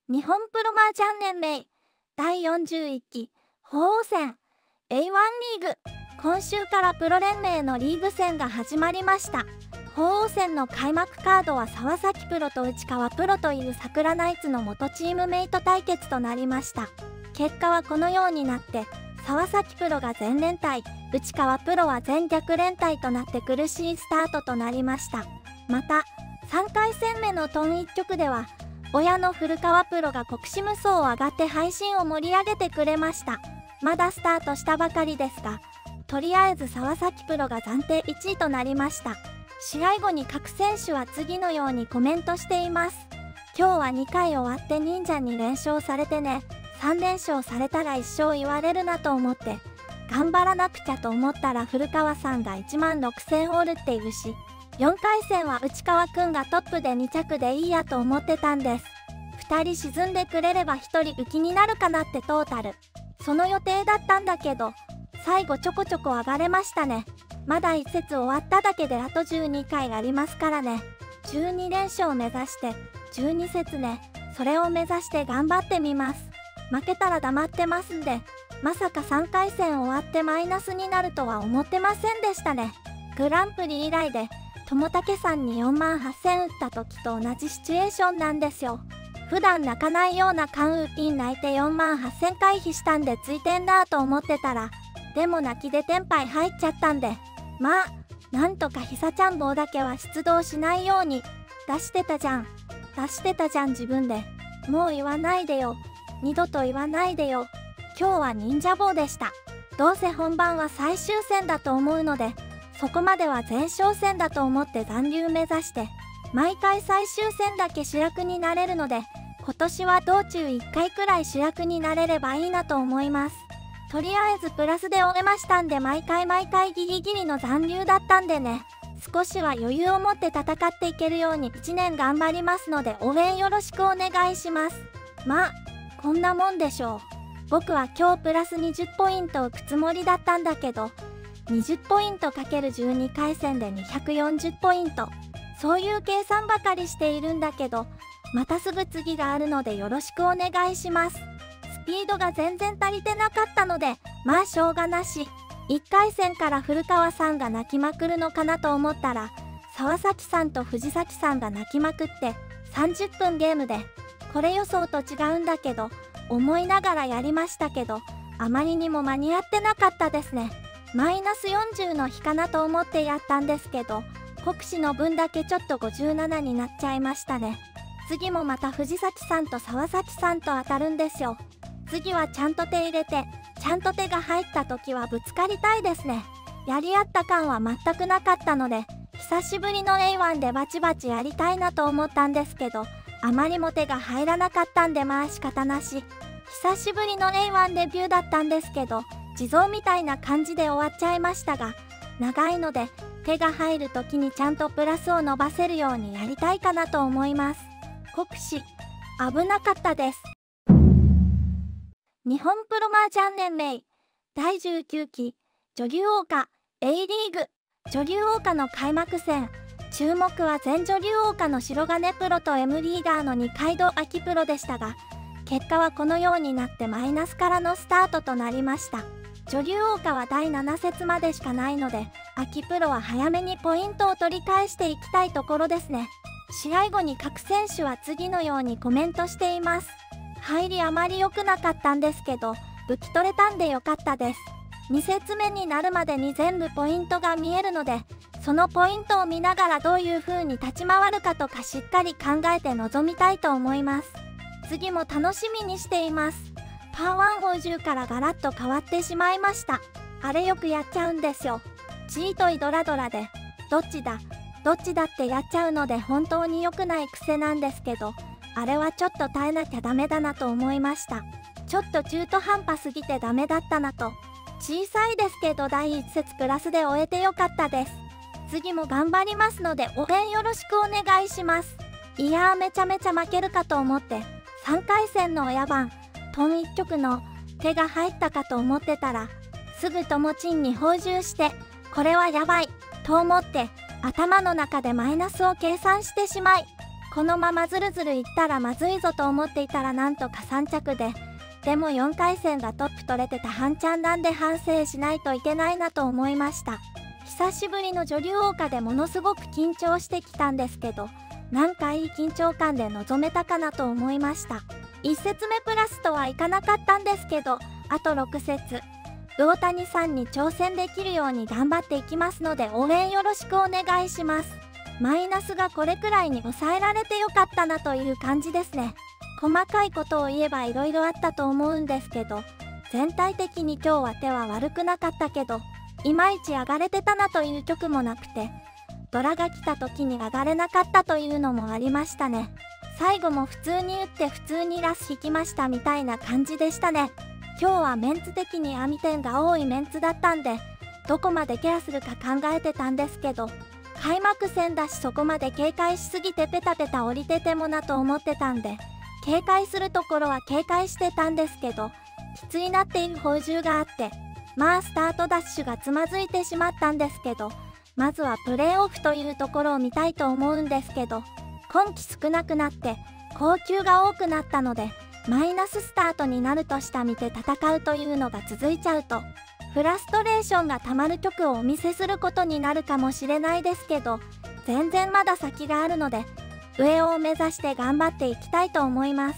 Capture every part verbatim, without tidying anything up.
日本プロ麻雀連盟だいよんじゅういっき鳳凰戦 エーワン リーグ、今週からプロ連盟のリーグ戦が始まりました。鳳凰戦の開幕カードは沢崎プロと内川プロという桜ナイツの元チームメイト対決となりました。結果はこのようになって沢崎プロが全連敗、内川プロは全逆連敗となって苦しいスタートとなりました。またさんかい戦目のトンいっ局では親の古川プロが国士無双を上がって配信を盛り上げてくれました。まだスタートしたばかりですが、とりあえず沢崎プロが暫定いちいとなりました。試合後に各選手は次のようにコメントしています。今日はにかい終わって忍者に連勝されてね。さん連勝されたら一生言われるなと思って頑張らなくちゃと思ったら古川さんがいちまんろくせんホールっているし、よんかい戦は内川くんがトップでに着でいいやと思ってたんです。ふたり沈んでくれればひとり浮きになるかなってトータル。その予定だったんだけど、最後ちょこちょこ上がれましたね。まだいち節終わっただけであとじゅうにかいありますからね。じゅうに連勝目指してじゅうに節ね。それを目指して頑張ってみます。負けたら黙ってますんで、まさかさんかい戦終わってマイナスになるとは思ってませんでしたね。グランプリ以来で友武さんによんまんはっせん打った時と同じシチュエーションなんですよ。普段泣かないような缶ウーピン泣いてよんまんはっせん回避したんでついてんだと思ってたら、でも泣きでテンパイ入っちゃったんで、まあなんとかひさちゃん棒だけは出動しないように。出してたじゃん出してたじゃん自分で。もう言わないでよ、二度と言わないでよ。今日は忍者棒でした。どうせ本番は最終戦だと思うので、そこまでは前哨戦だと思って残留目指して毎回最終戦だけ主役になれるので、今年は道中いっかいくらい主役になれればいいなと思います。とりあえずプラスで終えましたんで、毎回毎回ギリギリの残留だったんでね、少しは余裕を持って戦っていけるようにいちねん頑張りますので応援よろしくお願いします。まあこんなもんでしょう。僕は今日プラスにじゅうポイントをくつもりだったんだけど、にじゅうポイントかけるじゅうにかい戦でにひゃくよんじゅうポイント、そういう計算ばかりしているんだけど、またすぐ次があるのでよろしくお願いします。スピードが全然足りてなかったので、まあしょうがなし。いっかい戦から古川さんが泣きまくるのかなと思ったら、沢崎さんと藤崎さんが泣きまくってさんじゅっぷんゲームで、これ予想と違うんだけど思いながらやりましたけど、あまりにも間に合ってなかったですね。マイナスよんじゅうの日かなと思ってやったんですけど、国士の分だけちょっとごじゅうななになっちゃいましたね。次もまた藤崎さんと沢崎さんと当たるんですよ。次はちゃんと手入れて、ちゃんと手が入った時はぶつかりたいですね。やり合った感は全くなかったので、久しぶりの エーワン でバチバチやりたいなと思ったんですけど、あまりも手が入らなかったんでまあ仕方なし。久しぶりの エーワン デビューだったんですけど、地蔵みたいな感じで終わっちゃいましたが、長いので手が入る時にちゃんとプラスを伸ばせるようにやりたいかなと思います。国士危なかったです。日本プロ麻雀連盟だいじゅうきゅうき女流王家 A リーグ、女流王家の開幕戦。注目は前女流王家の白金プロと M リーガーの二階堂秋プロでしたが、結果はこのようになってマイナスからのスタートとなりました。女流王家はだいなな節までしかないので、秋プロは早めにポイントを取り返していきたいところですね。試合後に各選手は次のようにコメントしています。入りあまり良くなかったんですけど、武器取れたんで良かったです。に節目になるまでに全部ポイントが見えるので、そのポイントを見ながらどういう風に立ち回るかとかしっかり考えて臨みたいと思います。次も楽しみにしています。パーワンごじゅうからガラッと変わってしまいました。あれよくやっちゃうんですよ。チートイドラドラで、どっちだどっちだってやっちゃうので本当に良くない癖なんですけど、あれはちょっと耐えなきゃダメだなと思いました。ちょっと中途半端すぎてダメだったなと。小さいですけどだいいち節プラスで終えてよかったです。次も頑張りますので応援よろしくお願いします。いやーめちゃめちゃ負けるかと思ってさんかい戦の親番トンいっ局の手が入ったかと思ってたら、すぐともちんに放獣して、これはやばいと思って頭の中でマイナスを計算してしまい、 このままずるずるいったらまずいぞと思っていたらなんとかさん着で、でもよんかい戦がトップ取れてた半チャンなんで反省しないといけないなと思いました。久しぶりの女流王家でものすごく緊張してきたんですけど、なんかいい緊張感で臨めたかなと思いました。いち節目プラスとはいかなかったんですけど、あとろく節、魚谷さんに挑戦できるように頑張っていきますので応援よろしくお願いします。マイナスがこれくらいに抑えられてよかったなという感じですね。細かいことを言えばいろいろあったと思うんですけど、全体的に今日は手は悪くなかったけど、いまいち上がれてたなという曲もなくて、ドラが来た時に上がれなかったというのもありましたね。最後も普通に打って普通にラス引きましたみたいな感じでしたね。今日はメンツ的に網点が多いメンツだったんで、どこまでケアするか考えてたんですけど、開幕戦だしそこまで警戒しすぎてペタペタ降りててもなと思ってたんで、警戒するところは警戒してたんですけど、きついなっていう報酬があって、まあスタートダッシュがつまずいてしまったんですけど、まずはプレーオフというところを見たいと思うんですけど、今季少なくなって高級が多くなったので、マイナススタートになると下見て戦うというのが続いちゃうと、フラストレーションがたまる曲をお見せすることになるかもしれないですけど、全然まだ先があるので、上を目指して頑張っていきたいと思います。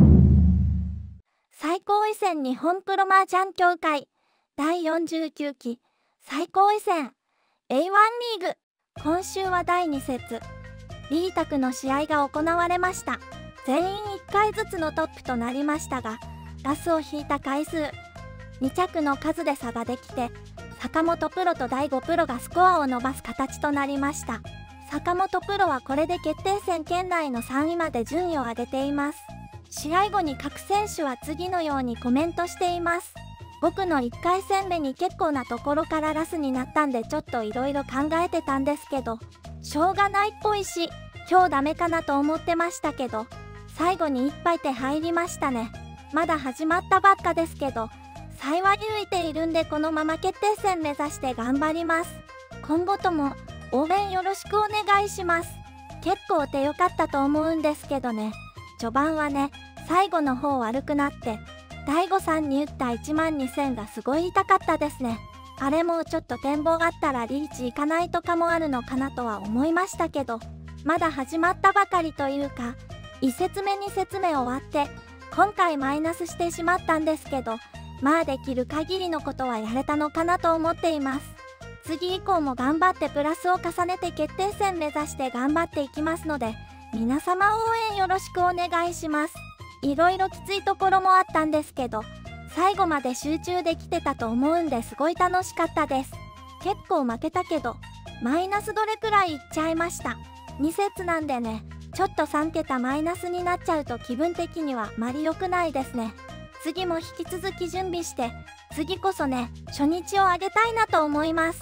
最高位戦日本プロ麻雀協会だいよんじゅうきゅうき最高位戦 エーワン リーグ、今週はだいに節、リー卓の試合が行われました。全員いっかいずつのトップとなりましたが、ラスを引いた回数、に着の数で差ができて、坂本プロとだいごプロがスコアを伸ばす形となりました。坂本プロはこれで決定戦圏内のさんいまで順位を上げています。試合後に各選手は次のようにコメントしています。僕のいっかい戦目に結構なところからラスになったんでちょっといろいろ考えてたんですけど、しょうがないっぽいし、今日ダメかなと思ってましたけど、最後にいっぱい手入りましたね。まだ始まったばっかですけど、幸い浮いているんでこのまま決定戦目指して頑張ります。今後とも応援よろしくお願いします。結構手良かったと思うんですけどね。序盤はね、最後の方悪くなって、だいごさんに打ったいちまんにせんがすごい痛かったですね。あれもうちょっと展望あったらリーチいかないとかもあるのかなとは思いましたけど、まだ始まったばかりというか、いち節目に節目終わって、今回マイナスしてしまったんですけど、まあできる限りのことはやれたのかなと思っています。次以降も頑張ってプラスを重ねて決定戦目指して頑張っていきますので、皆様応援よろしくお願いします。いろいろきついところもあったんですけど、最後まで集中できてたと思うんですごい楽しかったです。結構負けたけど、マイナスどれくらいいっちゃいました。に節なんでね、ちょっとさん桁マイナスになっちゃうと気分的にはあまり良くないですね。次も引き続き準備して、次こそね、初日をあげたいなと思います。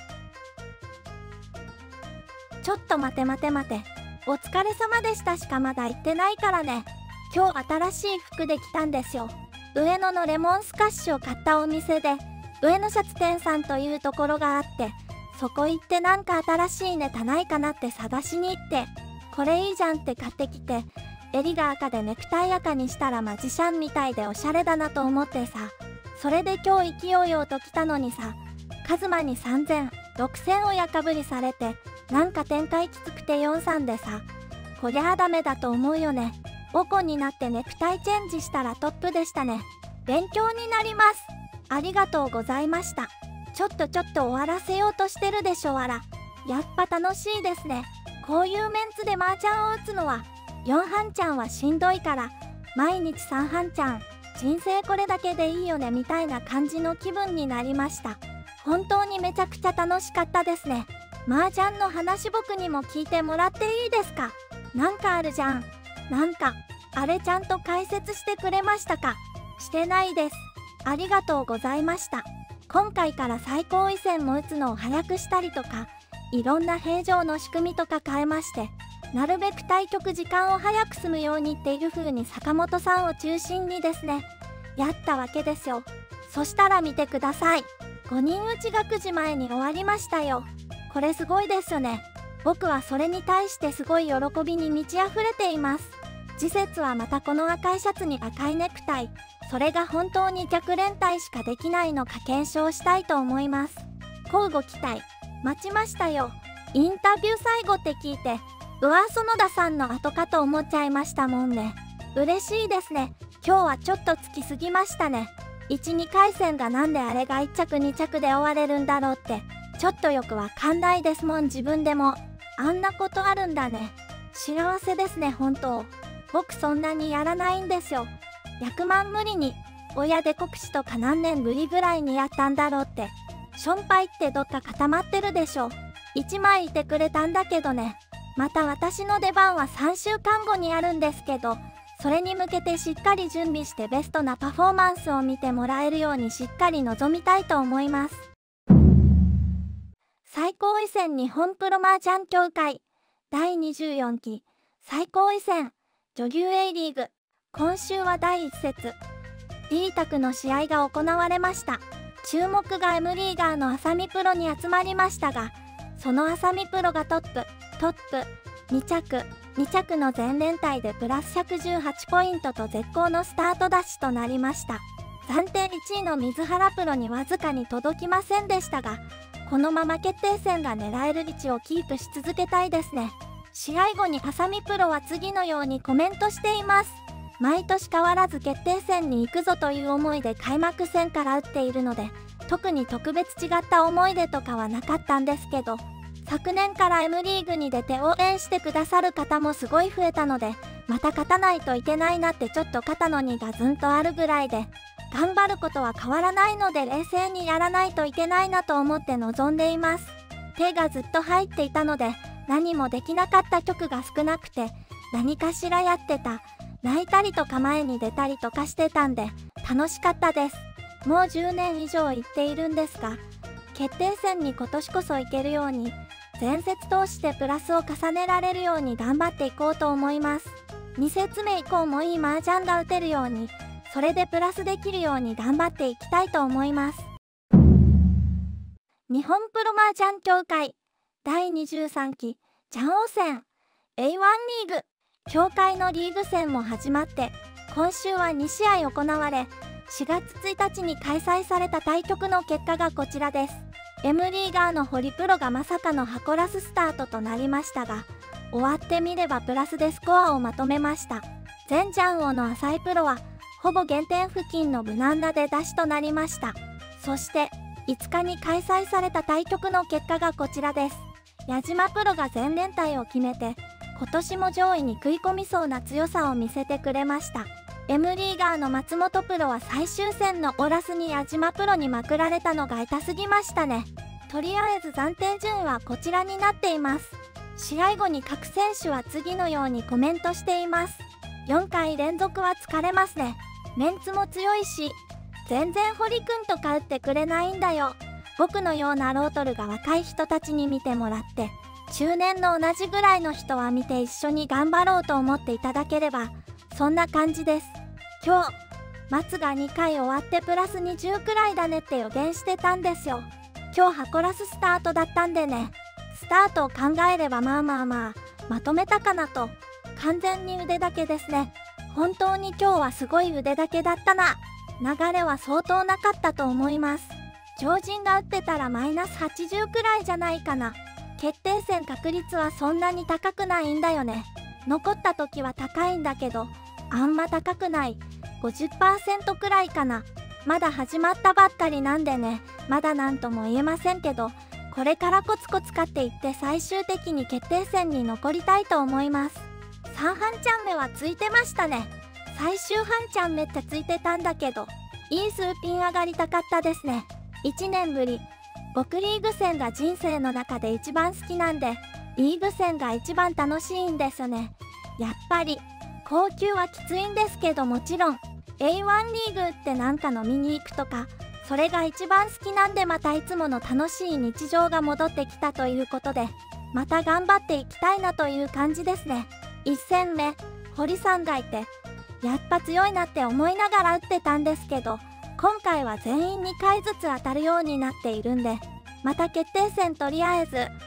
ちょっと待て待て待て。お疲れ様でしたしかまだ言ってないからね。今日新しい服で来たんですよ。上野のレモンスカッシュを買ったお店で、上野シャツ店さんというところがあって、そこ行ってなんか新しいネタないかなって探しに行って、これいいじゃんって買ってきて、襟が赤でネクタイ赤にしたらマジシャンみたいでおしゃれだなと思ってさ、それで今日勢いようと来たのにさ、カズマにさんぜん、ろくせんをやかぶりされて、なんか展開きつくてよんさんでさ、こりゃあダメだと思うよね。おこになってネクタイチェンジしたらトップでしたね。勉強になります。ありがとうございました。ちょっとちょっと終わらせようとしてるでしょあら。やっぱ楽しいですね。こういうメンツで麻雀を打つのは、よん半ちゃんはしんどいから、毎日さん半ちゃん、人生これだけでいいよねみたいな感じの気分になりました。本当にめちゃくちゃ楽しかったですね。麻雀の話僕にも聞いてもらっていいですか？なんかあるじゃん。なんか、あれちゃんと解説してくれましたか？してないです。ありがとうございました。今回から最高位戦も打つのを早くしたりとか、いろんな平常の仕組みとか変えまして、なるべく対局時間を早く済むようにっていう風に坂本さんを中心にですね、やったわけですよ。そしたら見てください。ごにん打ちがくじまえに終わりましたよ。これすごいですよね。 僕はそれに対してすごい喜びに満ち溢れています。次節はまたこの赤いシャツに赤いネクタイ、それが本当に逆連帯しかできないのか検証したいと思います。乞うご期待。待ちましたよ。インタビュー最後って聞いて、うわ園田さんの後かと思っちゃいましたもんね。嬉しいですね。今日はちょっとつきすぎましたね。いち、にかい戦がなんであれがいっ着に着で終われるんだろうってちょっとよくわかんないですもん。自分でもあんなことあるんだね。幸せですね本当。僕そんなにやらないんですよ。ひゃくまん無理に親で国士とか何年ぶりぐらいにやったんだろうって。しょんぱいってどっか固まってるでしょ。いちまいいてくれたんだけどね。また私の出番はさんしゅうかんごにあるんですけど、それに向けてしっかり準備してベストなパフォーマンスを見てもらえるようにしっかり臨みたいと思います。最高位戦日本プロ麻雀協会だいにじゅうよんき最高位戦女流 A リーグ。今週はだいいち節 D 卓の試合が行われました。注目が M リーガーの浅見プロに集まりましたが、その浅見プロがトップトップに着に着の全連帯でプラスひゃくじゅうはちポイントと絶好のスタートダッシュとなりました。暫定いちいの水原プロにわずかに届きませんでしたが、このまま決定戦が狙える位置をキープし続けたいですね。試合後に浅見プロは次のようにコメントしています。毎年変わらず決定戦に行くぞという思いで開幕戦から打っているので、特に特別違った思い出とかはなかったんですけど、昨年から M リーグに出て応援してくださる方もすごい増えたので、また勝たないといけないなってちょっと肩の荷がずんとあるぐらいで、頑張ることは変わらないので冷静にやらないといけないなと思って臨んでいます。手がずっと入っていたので、何もできなかった曲が少なくて、何かしらやってた。泣いたりとか前に出たりとかしてたんで、楽しかったです。もうじゅうねん以上行っているんですが、決定戦に今年こそ行けるように、前節通してプラスを重ねられるように頑張っていこうと思います。に節目以降もいい麻雀が打てるように、それでプラスできるように頑張っていきたいと思います。日本プロ麻雀協会だいにじゅうさんき雀王戦 エーワン リーグ。協会のリーグ戦も始まって、今週はに試合行われ、しがつついたちに開催された対局の結果がこちらです。M リーガーの堀プロがまさかの箱ラススタートとなりましたが、終わってみればプラスでスコアをまとめました。前雀王の浅井プロは、ほぼ減点付近の無難打で出しとなりました。そして、いつかに開催された対局の結果がこちらです。矢島プロが全連帯を決めて、今年も上位に食い込みそうな強さを見せてくれました。M リーガーの松本プロは最終戦のオラスに矢島プロにまくられたのが痛すぎましたね。とりあえず暫定順位はこちらになっています。試合後に各選手は次のようにコメントしています。よんかい連続は疲れますね。メンツも強いし、全然堀くんとか打ってくれないんだよ。僕のようなロートルが若い人たちに見てもらって、中年の同じぐらいの人は見て一緒に頑張ろうと思っていただければ、そんな感じです。今日、松がにかい終わってプラスにじゅうくらいだねって予言してたんですよ。今日箱ラススタートだったんでね。スタートを考えればまあまあまあ、まとめたかなと。完全に腕だけですね。本当に今日はすごい腕だけだったな。流れは相当なかったと思います。常人が打ってたらマイナスはちじゅうくらいじゃないかな。決定戦確率はそんなに高くないんだよね。残った時は高いんだけど、あんま高くない。ごじゅっパーセント くらいかな。まだ始まったばっかりなんでね、まだなんとも言えませんけど、これからコツコツ勝っていって最終的に決定戦に残りたいと思います。さん半チャン目はついてましたね。最終半チャン目ってついてたんだけど、いい数ピン上がりたかったですね。いちねんぶり。僕リーグ戦が人生の中で一番好きなんで、リーグ戦が一番楽しいんですね。やっぱり、高級はきついんですけどもちろん、エーワン リーグってなんか飲みに行くとか、それが一番好きなんでまたいつもの楽しい日常が戻ってきたということで、また頑張っていきたいなという感じですね。いち戦目、堀さんがいて、やっぱ強いなって思いながら打ってたんですけど、今回は全員にかいずつ当たるようになっているんで、また決定戦とりあえず、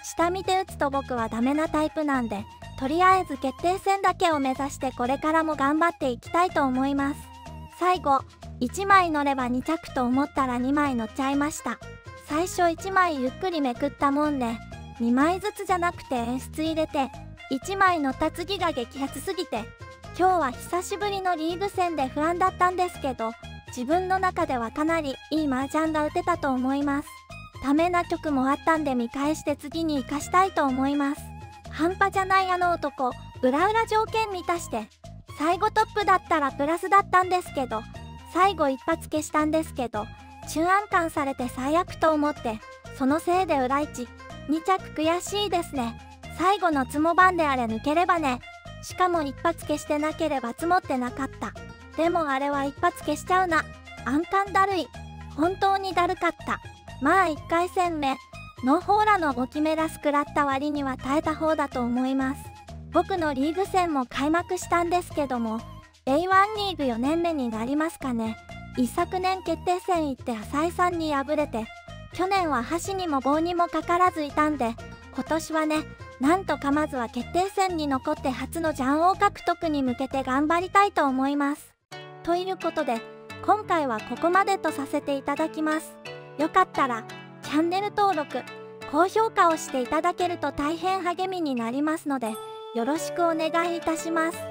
下見て打つと僕はダメなタイプなんで、とりあえず決定戦だけを目指してこれからも頑張っていきたいと思います。最後、いちまい乗ればに着と思ったらにまい乗っちゃいました。最初いちまいゆっくりめくったもんで、にまいずつじゃなくて演出入れて、いちまい乗った次が激アツすぎて、今日は久しぶりのリーグ戦で不安だったんですけど、自分の中ではかなりいい麻雀が打てたと思います。ためな曲もあったんで見返して次に活かしたいと思います。半端じゃないあの男、裏裏条件満たして、最後トップだったらプラスだったんですけど、最後一発消したんですけど、中暗換されて最悪と思って、そのせいで裏いち、に着悔しいですね。最後のツモ番であれ抜ければね。しかも一発消してなければ積もってなかった。でもあれは一発消しちゃうな。暗換だるい。本当にだるかった。まあいっかい戦目、ノーホーラのごきめら食らった割には耐えた方だと思います。僕のリーグ戦も開幕したんですけども、エーワン リーグよねんめになりますかね。一昨年決定戦行って浅井さんに敗れて、去年は箸にも棒にもかからずいたんで、今年はね、なんとかまずは決定戦に残って初のジャン王獲得に向けて頑張りたいと思います。ということで、今回はここまでとさせていただきます。よかったら、チャンネル登録、高評価をしていただけると大変励みになりますので、よろしくお願いいたします。